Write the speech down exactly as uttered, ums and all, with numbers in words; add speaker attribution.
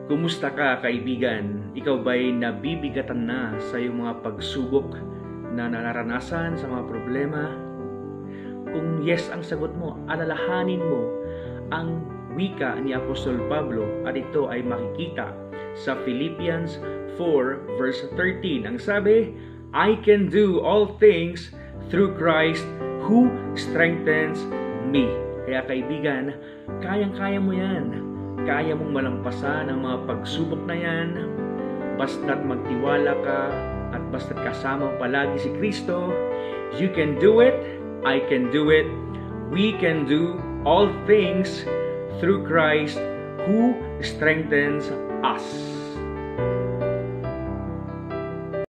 Speaker 1: Kumusta ka, kaibigan? Ikaw ba'y nabibigatan na sa iyong mga pagsubok na nararanasan sa mga problema? Kung yes ang sagot mo, alalahanin mo ang wika ni Apostol Pablo at ito ay makikita sa Philippians four verse thirteen. Ang sabi, I can do all things through Christ who strengthens me. Kaya kaibigan, kayang-kaya mo yan. Kaya mong malampasan ang mga pagsubok na yan basta't magtiwala ka at basta't kasama palagi si Kristo. You can do it, I can do it, we can do all things through Christ who strengthens us.